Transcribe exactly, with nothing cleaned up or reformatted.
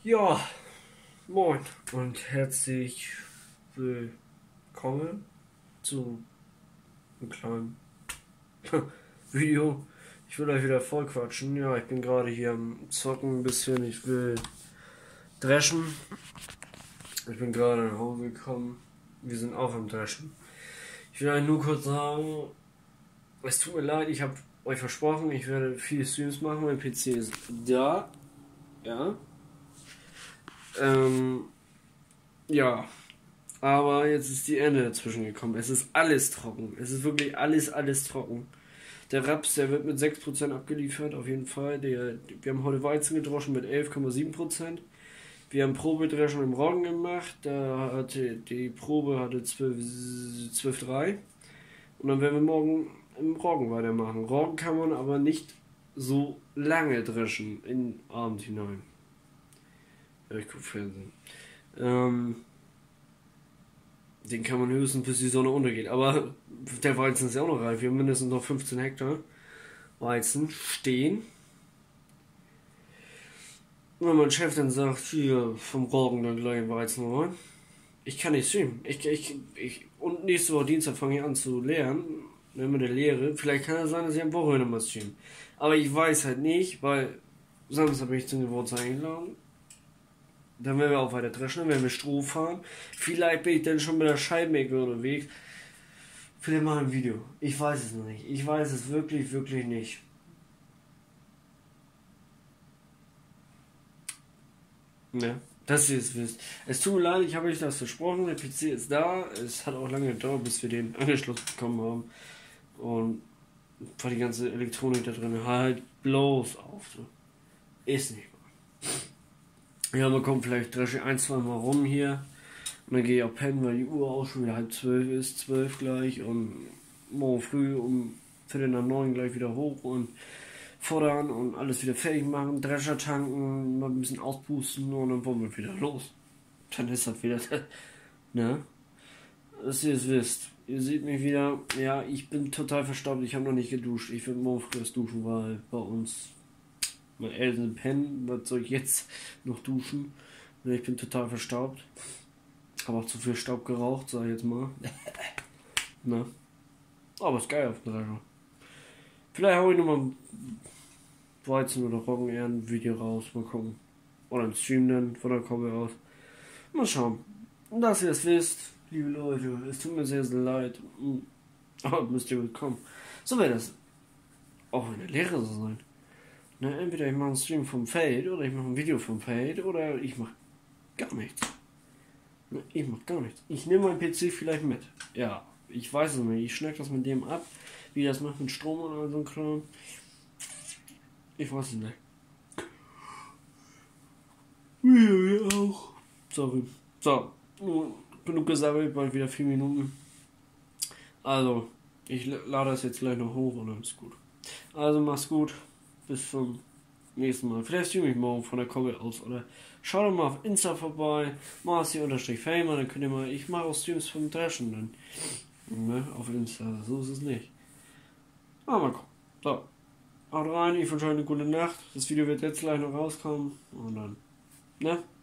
Ja, moin und herzlich willkommen zu einem kleinen Video. Ich will euch wieder voll quatschen. Ja, ich bin gerade hier am Zocken ein bisschen. Ich will dreschen. Ich bin gerade nach Hause gekommen. Wir sind auch am Dreschen. Ich will euch nur kurz sagen, es tut mir leid, ich habe euch versprochen, ich werde viele Streams machen. Mein P C ist da. Ja. Ähm, ja. Aber jetzt ist die Ende dazwischen gekommen. Es ist alles trocken. Es ist wirklich alles, alles trocken. Der Raps, der wird mit sechs Prozent abgeliefert, auf jeden Fall. Der, wir haben heute Weizen gedroschen mit elf Komma sieben Prozent. Wir haben Probedreschen im Roggen gemacht. Da hatte die Probe hatte zwölf Komma drei. Und dann werden wir morgen im Roggen weitermachen. Roggen kann man aber nicht so lange dreschen in den Abend hinein. Ja, ich gucke Fernsehen. Ähm, den kann man höchstens bis die Sonne untergeht. Aber der Weizen ist ja auch noch reif. Wir haben mindestens noch fünfzehn Hektar Weizen stehen. Und wenn mein Chef dann sagt, hier vom Roggen dann gleich Weizen rein. Ich kann nicht streamen. Ich, ich, ich, und nächste Woche Dienstag fange ich an zu lernen. Ne, mit der Lehre. Vielleicht kann es sein, dass ich am Wochenende mal streamen. Aber ich weiß halt nicht, weil Samstag bin ich zum Geburtstag eingeladen. Dann werden wir auch weiter dreschen, dann werden wir Stroh fahren. Vielleicht bin ich dann schon mit der Scheibenecke unterwegs. Vielleicht mal ein Video. Ich weiß es noch nicht. Ich weiß es wirklich, wirklich nicht. Ne? Dass ihr es wisst. Es tut mir leid, ich habe euch das versprochen. Der P C ist da. Es hat auch lange gedauert, bis wir den angeschlossen bekommen haben. Und war die ganze Elektronik da drin. Halt bloß auf. So. Ist nicht wahr. Ja, man kommt vielleicht dresche ein, zwei Mal rum hier. Und dann gehe ich auch pennen, weil die Uhr auch schon wieder halb zwölf ist, zwölf gleich. Und morgen früh um Viertel nach neun gleich wieder hoch und fordern und alles wieder fertig machen, Drescher tanken, noch ein bisschen auspusten und dann wollen wir wieder los. Dann ist das wieder, ne? Dass ihr es wisst. Ihr seht mich wieder, ja, ich bin total verstaubt, ich habe noch nicht geduscht. Ich will morgen früh erst duschen, weil bei uns meine Eltern pennen, was soll ich jetzt noch duschen? Ich bin total verstaubt. Habe auch zu viel Staub geraucht, sag ich jetzt mal. Ne? Aber ist geil auf dem Drescher. Vielleicht hau ich nochmal Weizen oder Roggen eher ein Video raus, mal gucken. Oder ein Stream dann von der Koppel aus. Mal schauen. Und dass ihr es wisst, liebe Leute, es tut mir sehr, sehr leid. Aber müsst ihr willkommen. So wäre das auch in der Lehre so sein. Ne, entweder ich mache einen Stream vom Feld oder ich mache ein Video vom Feld oder ich mache gar nichts. Ne, ich mache gar nichts. Ich nehme meinen P C vielleicht mit. Ja, ich weiß es nicht. Ich schneck das mit dem ab, wie das macht mit Strom oder so ein Kram. Ich weiß es nicht. Wir auch. Sorry. So, genug gesammelt, bald wieder vier Minuten. Also, ich lade das jetzt gleich noch hoch und dann ist gut. Also, mach's gut. Bis zum nächsten Mal. Vielleicht streame ich morgen von der Koppel aus. Oder schaut doch mal auf Insta vorbei. Marci-Famer, dann könnt ihr mal. Ich mache auch Streams vom Dreschen dann. Ne, auf Insta. So ist es nicht. Aber mal gucken. So. Haut rein, ich wünsche euch eine gute Nacht. Das Video wird jetzt gleich noch rauskommen. Und dann. Ne?